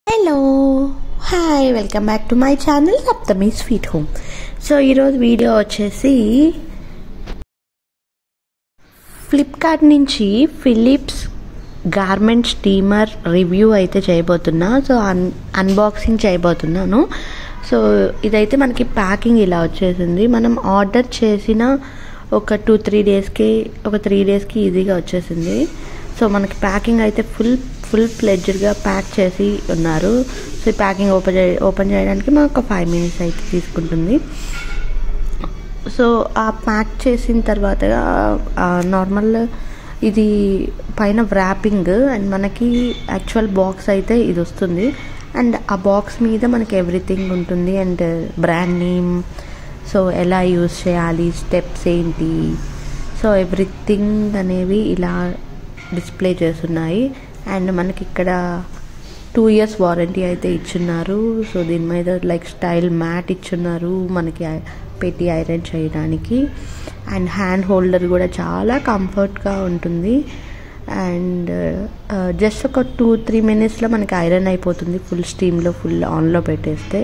Hello hi welcome back to my channel Saptami sweet home. So ఈరోజు video వచ్చేసి Flipkart నుంచి Philips garment steamer review అయితే చేయబోతున్నా. So unboxing చేయబోతున్నాను. సో ఇదైతే మనకి ప్యాకింగ్ ఇలా వచ్చేసింది. మనం ఆర్డర్ చేసిన ఒక 3 డేస్కి ఈజీగా వచ్చేసింది. సో మనకి ప్యాకింగ్ అయితే ఫుల్ ఫ్లెడ్జ్డ్గా ప్యాక్ చేసి ఉన్నారు. సో ఈ ప్యాకింగ్ ఓపెన్ చేయడానికి మనకు ఒక 5 minutes అయితే తీసుకుంటుంది. సో ఆ ప్యాక్ చేసిన తర్వాత నార్మల్ ఇది పైన వ్రాపింగ్ అండ్ మనకి యాక్చువల్ బాక్స్ అయితే ఇది వస్తుంది. అండ్ ఆ బాక్స్ మీద మనకి ఎవ్రీథింగ్ ఉంటుంది అండ్ బ్రాండ్ నేమ్, సో ఎలా యూజ్ చేయాలి, స్టెప్స్ ఏంటి, సో ఎవ్రీథింగ్ అనేవి ఇలా డిస్ప్లే చేస్తున్నాయి. అండ్ మనకి ఇక్కడ 2 years వారంటీ అయితే ఇచ్చున్నారు. సో దీని మీద లైక్ స్టైల్ మ్యాట్ ఇచ్చున్నారు మనకి పెట్టి ఐరన్ చేయడానికి. అండ్ హ్యాండ్ హోల్డర్ కూడా చాలా కంఫర్ట్గా ఉంటుంది. అండ్ జస్ట్ ఒక 2-3 minutesలో మనకి ఐరన్ అయిపోతుంది ఫుల్ స్టీమ్లో, ఫుల్ ఆన్లో పెట్టేస్తే.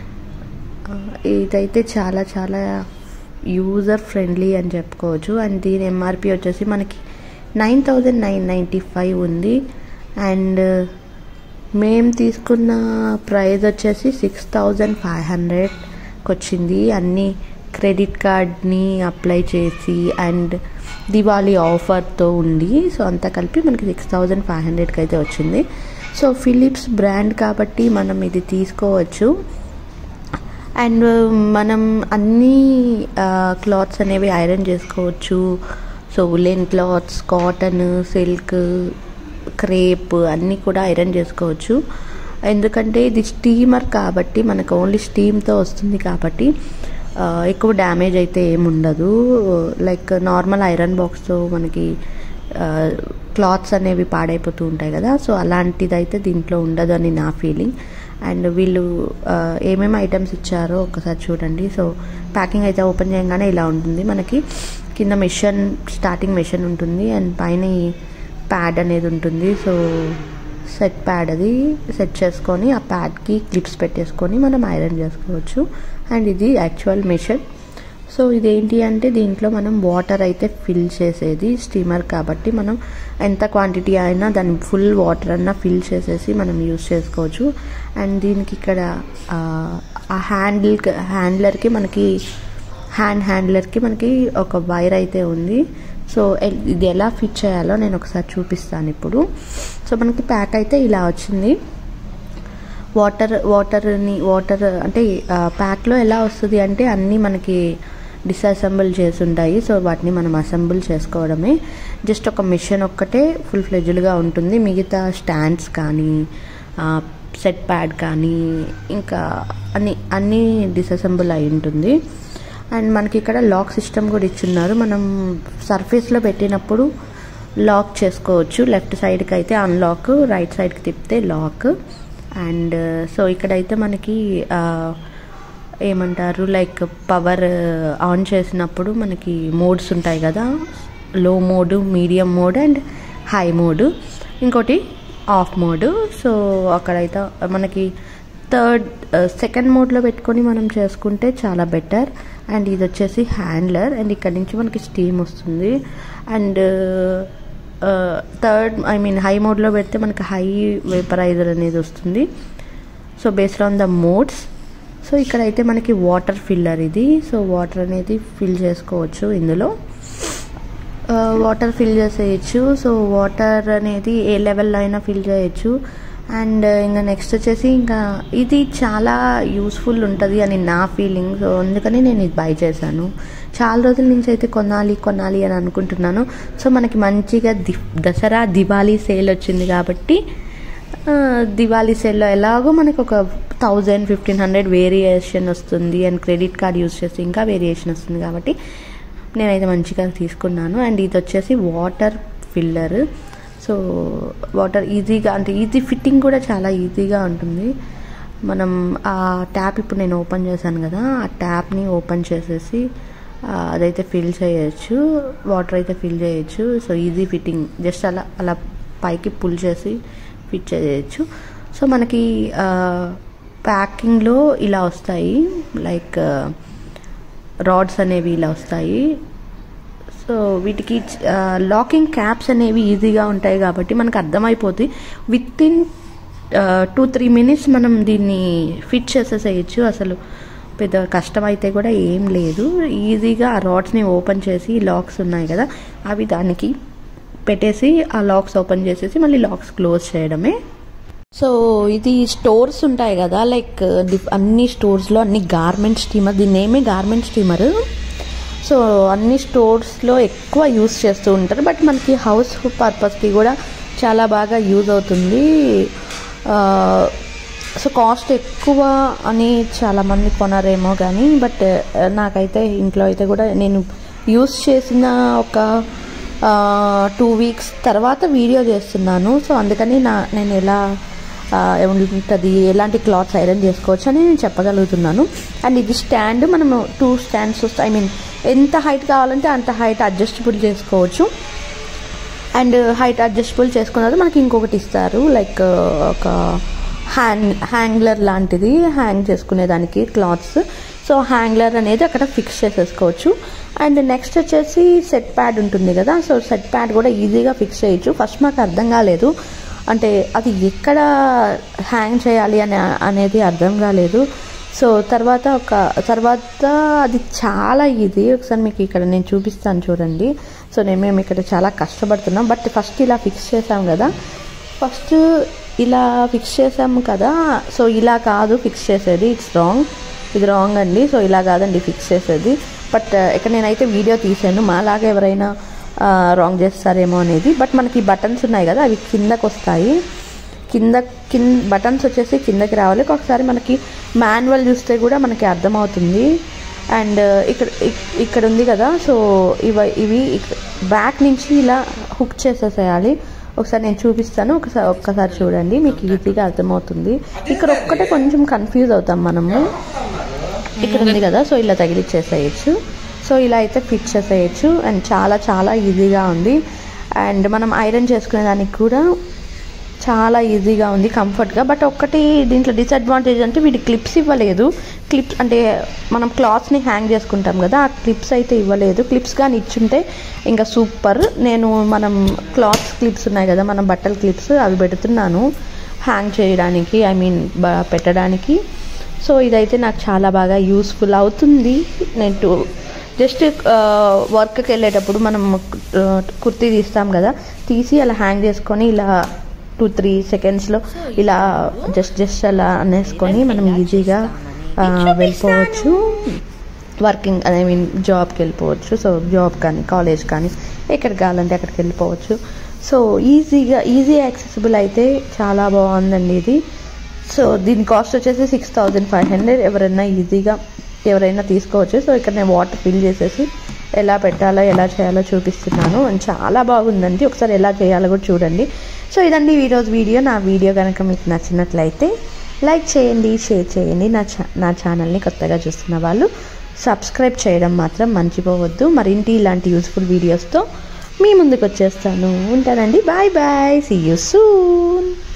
ఇదైతే చాలా చాలా యూజర్ ఫ్రెండ్లీ అని చెప్పుకోవచ్చు. అండ్ దీని ఎంఆర్పి వచ్చేసి మనకి 9,995 ఉంది. అండ్ మేము తీసుకున్న ప్రైస్ వచ్చేసి 6,500కి వచ్చింది. అన్నీ క్రెడిట్ కార్డ్ని అప్లై చేసి అండ్ దివాళీ ఆఫర్తో ఉంది. సో అంతా కలిపి మనకి 6,500కి అయితే వచ్చింది. సో ఫిలిప్స్ బ్రాండ్ కాబట్టి మనం ఇది తీసుకోవచ్చు. అండ్ మనం అన్ని క్లాత్స్ అనేవి ఐరన్ చేసుకోవచ్చు. So woollen clothes, cotton, silk, crepe అన్నీ కూడా ఐరన్ చేసుకోవచ్చు. ఎందుకంటే ఇది స్టీమర్ కాబట్టి మనకు ఓన్లీ స్టీమ్తో వస్తుంది కాబట్టి ఎక్కువ డ్యామేజ్ అయితే ఏముండదు. లైక్ నార్మల్ ఐరన్ బాక్స్తో మనకి క్లాత్స్ అనేవి పాడైపోతూ ఉంటాయి కదా, సో అలాంటిదైతే దీంట్లో ఉండదు అని నా ఫీలింగ్. అండ్ వీళ్ళు ఏమేమి ఐటమ్స్ ఇచ్చారో ఒకసారి చూడండి. సో ప్యాకింగ్ అయితే ఓపెన్ చేయగానే ఇలా ఉంటుంది. మనకి కింద మెషిన్, స్టార్టింగ్ మెషిన్ ఉంటుంది అండ్ పైన ఈ ప్యాడ్ అనేది ఉంటుంది. సో సెట్ ప్యాడ్ అది సెట్ చేసుకొని ఆ ప్యాడ్కి క్లిప్స్ పెట్టేసుకొని మనం ఐరన్ చేసుకోవచ్చు. అండ్ ఇది యాక్చువల్ మెషిన్. సో ఇదేంటి అంటే దీంట్లో మనం వాటర్ అయితే ఫిల్ చేసేది, స్టీమర్ కాబట్టి మనం ఎంత క్వాంటిటీ అయినా దాన్ని ఫుల్ వాటర్ అన్నా ఫిల్ చేసేసి మనం యూజ్ చేసుకోవచ్చు. అండ్ దీనికి ఇక్కడ ఆ హ్యాండ్లర్కి మనకి ఒక వైర్ అయితే ఉంది. సో ఇది ఎలా ఫిట్ చేయాలో నేను ఒకసారి చూపిస్తాను ఇప్పుడు. సో మనకి ప్యాక్ అయితే ఇలా వచ్చింది. వాటర్ అంటే ప్యాక్లో ఎలా వస్తుంది అంటే అన్నీ మనకి డిస్అసెంబుల్ చేసి ఉంటాయి. సో వాటిని మనం అసెంబుల్ చేసుకోవడమే. జస్ట్ ఒక మిషన్ ఒక్కటే ఫుల్ ఫ్లెడ్జ్డ్గా ఉంటుంది. మిగతా స్టాండ్స్ కానీ సెట్ ప్యాడ్ కానీ ఇంకా అన్నీ డిస్అసెంబుల్ అయి ఉంటుంది. అండ్ మనకి ఇక్కడ లాక్ సిస్టమ్ కూడా ఇచ్చున్నారు. మనం సర్ఫేస్లో పెట్టినప్పుడు లాక్ చేసుకోవచ్చు. లెఫ్ట్ సైడ్కి అయితే అన్లాక్, రైట్ సైడ్కి తిప్పితే లాక్. అండ్ సో ఇక్కడైతే మనకి ఏమంటారు లైక్ పవర్ ఆన్ చేసినప్పుడు మనకి మోడ్స్ ఉంటాయి కదా, low mode, medium mode and high mode, ఇంకోటి ఆఫ్ మోడ్. సో అక్కడైతే మనకి సెకండ్ మోడ్లో పెట్టుకొని మనం చేసుకుంటే చాలా బెటర్. అండ్ ఇది వచ్చేసి హ్యాండ్లర్ అండ్ ఇక్కడ నుంచి మనకి స్టీమ్ వస్తుంది. అండ్ హై మోడ్లో పెడితే మనకి హై వేపరైజర్ అనేది వస్తుంది. So based on the modes. So ఇక్కడైతే మనకి వాటర్ ఫిల్లర్ ఇది. సో వాటర్ అనేది ఫిల్ చేసుకోవచ్చు ఇందులో, వాటర్ ఫిల్ చేసేయచ్చు. సో వాటర్ అనేది ఏ లెవెల్లో అయినా ఫిల్ చేయొచ్చు. అండ్ ఇంకా నెక్స్ట్ వచ్చేసి ఇంకా ఇది చాలా యూస్ఫుల్ ఉంటుంది అని నా ఫీలింగ్. సో అందుకని నేను ఇది బై చేశాను. చాలా రోజుల నుంచి అయితే కొనాలి అని అనుకుంటున్నాను. సో మనకి మంచిగా దసరా దివాళీ సేల్ వచ్చింది కాబట్టి దివాళీ సేల్లో ఎలాగో మనకు ఒక 1,000-1,500 వేరియేషన్ వస్తుంది. అండ్ క్రెడిట్ కార్డ్ యూజ్ చేస్తే ఇంకా వేరియేషన్ వస్తుంది కాబట్టి నేనైతే మంచిగా తీసుకున్నాను. అండ్ ఇది వచ్చేసి వాటర్ ఫిల్లర్. సో వాటర్ ఈజీగా అంటే ఈజీ ఫిట్టింగ్ కూడా చాలా ఈజీగా ఉంటుంది. మనం ఆ ట్యాప్ ఇప్పుడు నేను ఓపెన్ చేశాను కదా, ఆ ట్యాప్ని ఓపెన్ చేసేసి అదైతే ఫిల్ చేయొచ్చు, వాటర్ అయితే ఫిల్ చేయొచ్చు. సో ఈజీ ఫిట్టింగ్, జస్ట్ అలా పైకి పుల్ చేసి ఫిట్ చేయొచ్చు. సో మనకి ప్యాకింగ్లో ఇలా వస్తాయి, లైక్ రాడ్స్ అనేవి ఇలా వస్తాయి. సో వీటికి లాకింగ్ క్యాప్స్ అనేవి ఈజీగా ఉంటాయి కాబట్టి మనకు అర్థమైపోతుంది. విత్ ఇన్ 2-3 మినిట్స్ మనం దీన్ని ఫిట్ చేసేసేయచ్చు. అసలు పెద్ద కష్టం అయితే కూడా ఏం లేదు. ఈజీగా ఆ రాడ్స్ని ఓపెన్ చేసి లాక్స్ ఉన్నాయి కదా అవి దానికి పెట్టేసి ఆ లాక్స్ ఓపెన్ చేసేసి మళ్ళీ లాక్స్ క్లోజ్ చేయడమే. సో ఇది స్టోర్స్ ఉంటాయి కదా, లైక్ అన్ని స్టోర్స్లో అన్ని గార్మెంట్ స్టీమర్, దీని ఏమే గార్మెంట్ స్టీమర్. సో అన్ని స్టోర్స్లో ఎక్కువ యూస్ చేస్తూ ఉంటారు. బట్ మనకి హౌస్ పర్పస్కి కూడా చాలా బాగా యూజ్ అవుతుంది. సో కాస్ట్ ఎక్కువ అని చాలామంది కొనరేమో కానీ, బట్ నాకైతే ఇంట్లో అయితే కూడా నేను యూస్ చేసిన ఒక 2 వీక్స్ తర్వాత వీడియో చేస్తున్నాను. సో అందుకని నేను ఎలా ఉంటుంది, ఎలాంటి క్లాత్స్ ఐరన్ చేసుకోవచ్చు అని నేను చెప్పగలుగుతున్నాను. అండ్ ఇది స్టాండ్, మనము 2 స్టాండ్స్ వస్తాయి. ఐ మీన్ ఎంత హైట్ కావాలంటే అంత హైట్ అడ్జస్టబుల్ చేసుకోవచ్చు. అండ్ హైట్ అడ్జస్టబుల్ చేసుకున్న తర్వాత మనకి ఇంకొకటి ఇస్తారు, లైక్ ఒక హ్యాంగ్లర్ లాంటిది, హ్యాంగ్ చేసుకునేదానికి క్లాత్స్. సో హ్యాంగ్లర్ అనేది అక్కడ ఫిక్స్ చేసేసుకోవచ్చు. అండ్ నెక్స్ట్ వచ్చేసి సెట్ ప్యాడ్ ఉంటుంది కదా, సో సెట్ ప్యాడ్ కూడా ఈజీగా ఫిక్స్ చేయొచ్చు. ఫస్ట్ మాకు అర్థం కాలేదు, అంటే అది ఎక్కడ హ్యాంగ్ చేయాలి అనేది అర్థం కాలేదు. సో తర్వాత అది చాలా ఈజీ. ఒకసారి మీకు ఇక్కడ నేను చూపిస్తాను చూడండి. సో మేము ఇక్కడ చాలా కష్టపడుతున్నాం. బట్ ఫస్ట్ ఇలా ఫిక్స్ చేసాం కదా, ఫస్ట్ ఇలా ఫిక్స్ చేసాము కదా. సో ఇలా కాదు ఫిక్స్ చేసేది, ఇట్స్ రాంగ్, ఇది రాంగ్ అండి. సో ఇలా కాదండి ఫిక్స్ చేసేది. బట్ ఇక్కడ నేనైతే వీడియో తీసాను, మాలాగా ఎవరైనా రాంగ్ చేస్తారేమో అనేది. బట్ మనకి బటన్స్ ఉన్నాయి కదా, అవి కిందకు వస్తాయి. కింద బటన్స్ వచ్చేసి కిందకి రావాలి. ఒకసారి మనకి మాన్యువల్ చూస్తే కూడా మనకి అర్థమవుతుంది. అండ్ ఇక్కడ ఉంది కదా, సో ఇవి బ్యాక్ నుంచి ఇలా హుక్ చేసేసేయాలి. ఒకసారి నేను చూపిస్తాను, ఒక్కసారి చూడండి, మీకు ఈజీగా అర్థమవుతుంది. ఇక్కడ ఒక్కటే కొంచెం కన్ఫ్యూజ్ అవుతాం మనము. ఇక్కడ ఉంది కదా, సో ఇలా తగిలిచ్చేసేయచ్చు. సో ఇలా అయితే ఫిట్ చేసేయచ్చు. అండ్ చాలా చాలా ఈజీగా ఉంది. అండ్ మనం ఐరన్ చేసుకునేదానికి కూడా చాలా ఈజీగా ఉంది, కంఫర్ట్గా. బట్ ఒక్కటి దీంట్లో డిసడ్వాంటేజ్ అంటే వీటి క్లిప్స్ ఇవ్వలేదు. క్లిప్స్ అంటే మనం క్లాత్స్ని హ్యాంగ్ చేసుకుంటాం కదా, ఆ క్లిప్స్ అయితే ఇవ్వలేదు. క్లిప్స్ కానీ ఇచ్చుంటే ఇంకా సూపర్. మనం క్లాత్స్ క్లిప్స్ ఉన్నాయి కదా, మనం బట్టల క్లిప్స్ అవి పెడుతున్నాను హ్యాంగ్ చేయడానికి, ఐ మీన్ పెట్టడానికి. సో ఇదైతే నాకు చాలా బాగా యూస్ఫుల్ అవుతుంది. నేను జస్ట్ వర్క్కి వెళ్ళేటప్పుడు మనం కుర్తీ తీస్తాం కదా, తీసి అలా హ్యాంగ్ చేసుకొని ఇలా 2-3 సెకండ్స్లో ఇలా జస్ట్ అలా అనేసుకొని మనం ఈజీగా వెళ్ళిపోవచ్చు. వర్కింగ్ ఐ మీన్ జాబ్కి వెళ్ళిపోవచ్చు. సో జాబ్ కానీ కాలేజ్ కానీ ఎక్కడికి కావాలంటే అక్కడికి వెళ్ళిపోవచ్చు. సో ఈజీ యాక్సెసిబుల్ అయితే చాలా బాగుందండి ఇది. సో దీని కాస్ట్ వచ్చేసి 6500. ఎవరైనా తీసుకోవచ్చు. సో ఇక్కడ నేను వాటర్ ఫిల్ చేసేసి ఎలా పెట్టాలో ఎలా చేయాలో చూపిస్తున్నాను. అండ్ చాలా బాగుందండి, ఒకసారి ఎలా చేయాలో కూడా చూడండి. సో ఇదండి ఈరోజు వీడియో. నా వీడియో కనుక మీకు నచ్చినట్లయితే లైక్ చేయండి, షేర్ చేయండి. నా ఛానల్ని కొత్తగా చూస్తున్న వాళ్ళు సబ్స్క్రైబ్ చేయడం మాత్రం మర్చిపోవద్దు. మరింటి ఇలాంటి యూస్ఫుల్ వీడియోస్తో మీ ముందుకు వచ్చేస్తాను. ఉంటానండి, bye bye, see you soon.